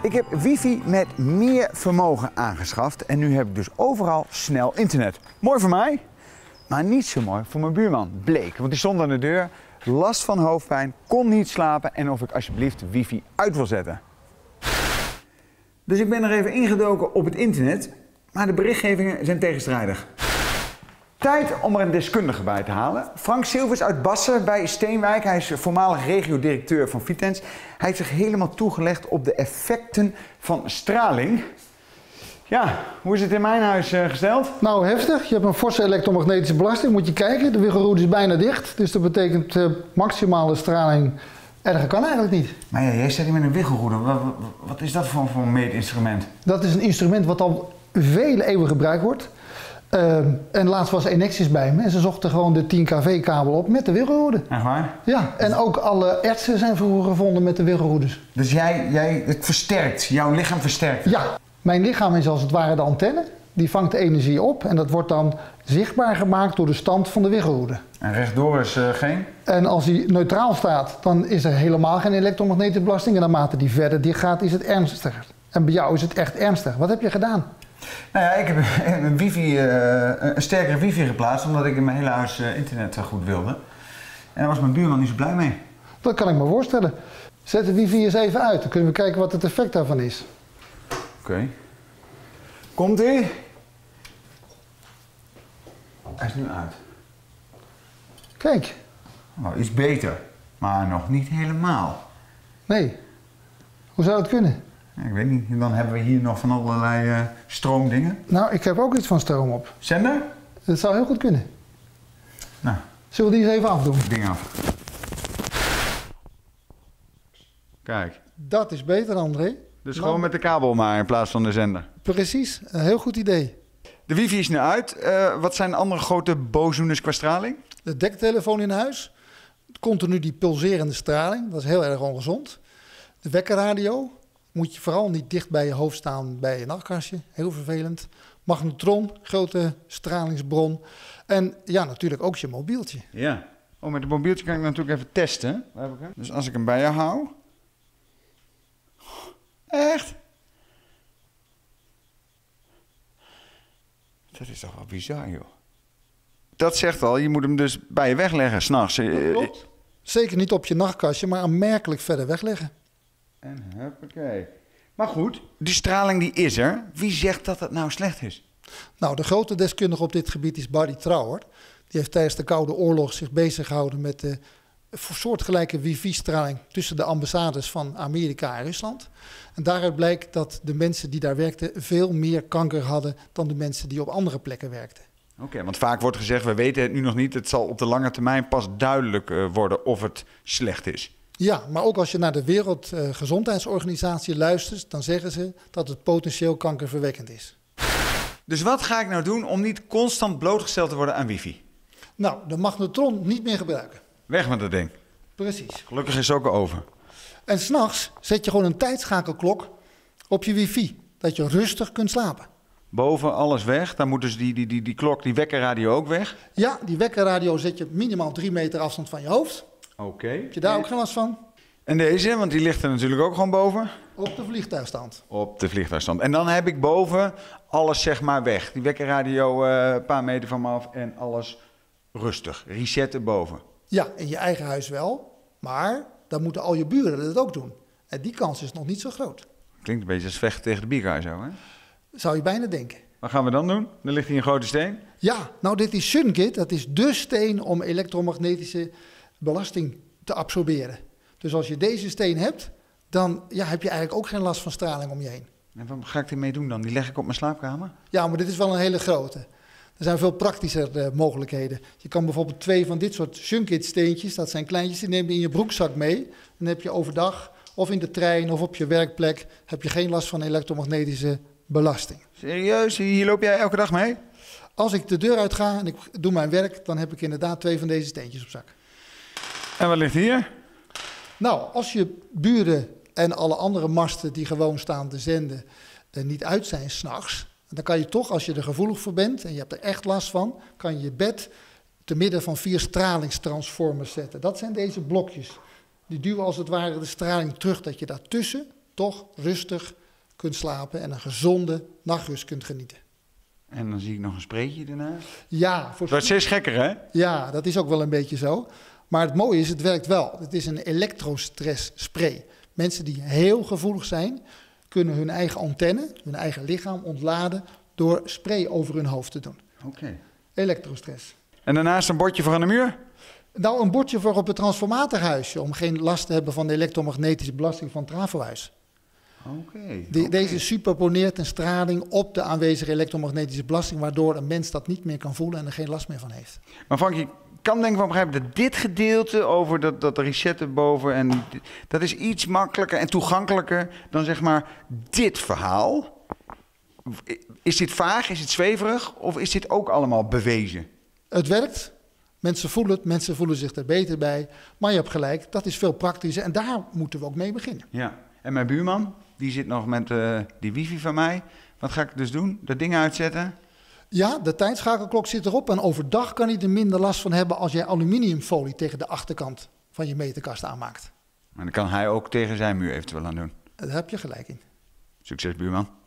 Ik heb wifi met meer vermogen aangeschaft en nu heb ik dus overal snel internet. Mooi voor mij, maar niet zo mooi voor mijn buurman, Bleek. Want die stond aan de deur, last van hoofdpijn, kon niet slapen en of ik alsjeblieft de wifi uit wil zetten. Dus ik ben er even ingedoken op het internet, maar de berichtgevingen zijn tegenstrijdig. Tijd om er een deskundige bij te halen. Frank Silvers uit Bassen bij Steenwijk. Hij is voormalig regio-directeur van Vitens. Hij heeft zich helemaal toegelegd op de effecten van straling. Ja, hoe is het in mijn huis gesteld? Nou, heftig. Je hebt een forse elektromagnetische belasting. Moet je kijken, de wiggelroede is bijna dicht. Dus dat betekent maximale straling. Erger kan eigenlijk niet. Maar ja, jij zit hier met een wiggelroede. Wat is dat voor een meetinstrument? Dat is een instrument wat al vele eeuwen gebruikt wordt. En laatst was Enexis bij me en ze zochten gewoon de 10 kV-kabel op met de wiggelroede. Echt waar? Ja, en ook alle ertsen zijn vroeger gevonden met de wiggelroedes. Dus het versterkt, jouw lichaam versterkt? Ja, mijn lichaam is als het ware de antenne. Die vangt de energie op en dat wordt dan zichtbaar gemaakt door de stand van de wiggelroede. En rechtdoor is geen? En als die neutraal staat, dan is er helemaal geen elektromagnetische belasting. En naarmate die verder dicht gaat, is het ernstiger. En bij jou is het echt ernstig. Wat heb je gedaan? Nou ja, ik heb een sterkere wifi geplaatst omdat ik in mijn hele huis internet goed wilde. En daar was mijn buurman niet zo blij mee. Dat kan ik me voorstellen. Zet de wifi eens even uit, dan kunnen we kijken wat het effect daarvan is. Oké. Komt-ie? Hij is nu uit. Kijk. Nou, iets beter, maar nog niet helemaal. Nee. Hoe zou dat kunnen? Ik weet niet, en dan hebben we hier nog van allerlei stroomdingen. Nou, ik heb ook iets van stroom op. Zender? Dat zou heel goed kunnen. Nou. Zullen we die eens even afdoen? Ding af. Kijk. Dat is beter, André. Dus gewoon met de kabel maar in plaats van de zender. Precies, een heel goed idee. De wifi is nu uit. Wat zijn de andere grote boosdoeners qua straling? De dektelefoon in huis. Continu die pulserende straling, dat is heel erg ongezond. De wekkerradio. Moet je vooral niet dicht bij je hoofd staan bij je nachtkastje. Heel vervelend. Magnetron, grote stralingsbron. En ja, natuurlijk ook je mobieltje. Ja. Oh, met het mobieltje kan ik natuurlijk even testen. Waar heb ik hem? Dus als ik hem bij je hou. Echt? Dat is toch wel bizar, joh. Dat zegt al, je moet hem dus bij je wegleggen, 's nachts. Klopt. Zeker niet op je nachtkastje, maar aanmerkelijk verder wegleggen. En huppakee. Maar goed, die straling die is er. Wie zegt dat het nou slecht is? Nou, de grote deskundige op dit gebied is Barry Trouwer. Die heeft tijdens de Koude Oorlog zich bezig gehouden met de soortgelijke wifi-straling tussen de ambassades van Amerika en Rusland. En daaruit blijkt dat de mensen die daar werkten veel meer kanker hadden dan de mensen die op andere plekken werkten. Oké, want vaak wordt gezegd, we weten het nu nog niet. Het zal op de lange termijn pas duidelijk worden of het slecht is. Ja, maar ook als je naar de Wereldgezondheidsorganisatie luistert, dan zeggen ze dat het potentieel kankerverwekkend is. Dus wat ga ik nou doen om niet constant blootgesteld te worden aan wifi? Nou, de magnetron niet meer gebruiken. Weg met dat ding. Precies. Gelukkig is het ook over. En 's nachts zet je gewoon een tijdschakelklok op je wifi, dat je rustig kunt slapen. Boven alles weg, dan moet dus die klok, die wekkerradio ook weg. Ja, die wekkerradio zet je minimaal 3 meter afstand van je hoofd. Oké. Heb je daar ook geen last van? En deze, want die ligt er natuurlijk ook gewoon boven. Op de vliegtuigstand. Op de vliegtuigstand. En dan heb ik boven alles zeg maar weg. Die wekkerradio een paar meter van me af en alles rustig. Resetten boven. Ja, in je eigen huis wel, maar dan moeten al je buren dat ook doen. En die kans is nog niet zo groot. Klinkt een beetje als vechten tegen de bierkaai zo, hè? Zou je bijna denken. Wat gaan we dan doen? Er ligt hier een grote steen. Ja, nou dit is SunGit, dat is dé steen om elektromagnetische belasting te absorberen. Dus als je deze steen hebt, dan heb je eigenlijk ook geen last van straling om je heen. En wat ga ik ermee doen dan? Die leg ik op mijn slaapkamer? Ja, maar dit is wel een hele grote. Er zijn veel praktischer mogelijkheden. Je kan bijvoorbeeld 2 van dit soort SunGit steentjes, dat zijn kleintjes, die neem je in je broekzak mee. Dan heb je overdag, of in de trein of op je werkplek, heb je geen last van elektromagnetische belasting. Serieus? Hier loop jij elke dag mee? Als ik de deur uit ga en ik doe mijn werk, dan heb ik inderdaad 2 van deze steentjes op zak. En wat ligt hier? Nou, als je buren en alle andere masten die gewoon staan te zenden niet uit zijn 's nachts, dan kan je toch, als je er gevoelig voor bent en je hebt er echt last van, kan je je bed te midden van 4 stralingstransformers zetten. Dat zijn deze blokjes. Die duwen als het ware de straling terug, dat je daartussen toch rustig kunt slapen en een gezonde nachtrust kunt genieten. En dan zie ik nog een spreetje daarnaast. Ja, Het wordt steeds gekker, hè? ja, dat is ook wel een beetje zo. Maar het mooie is, het werkt wel. Het is een elektrostress spray. Mensen die heel gevoelig zijn, kunnen hun eigen antenne, hun eigen lichaam ontladen door spray over hun hoofd te doen. Oké. Elektrostress. En daarnaast een bordje voor aan de muur? Nou, een bordje voor op het transformatorhuisje, om geen last te hebben van de elektromagnetische belasting van het trafohuis. Oké. Deze superponeert een straling op de aanwezige elektromagnetische belasting, waardoor een mens dat niet meer kan voelen en er geen last meer van heeft. Maar Frank, je kan denk ik wel begrijpen dat dit gedeelte over dat reset erboven, en dat is iets makkelijker en toegankelijker dan zeg maar dit verhaal. Is dit vaag, is het zweverig of is dit ook allemaal bewezen? Het werkt. Mensen voelen het, mensen voelen zich er beter bij. Maar je hebt gelijk, dat is veel praktischer en daar moeten we ook mee beginnen. Ja, en mijn buurman, die zit nog met die wifi van mij. Wat ga ik dus doen? Dat ding uitzetten? Ja, de tijdschakelklok zit erop en overdag kan hij er minder last van hebben als jij aluminiumfolie tegen de achterkant van je meterkast aanmaakt. Maar dan kan hij ook tegen zijn muur eventueel aan doen. Daar heb je gelijk in. Succes, buurman.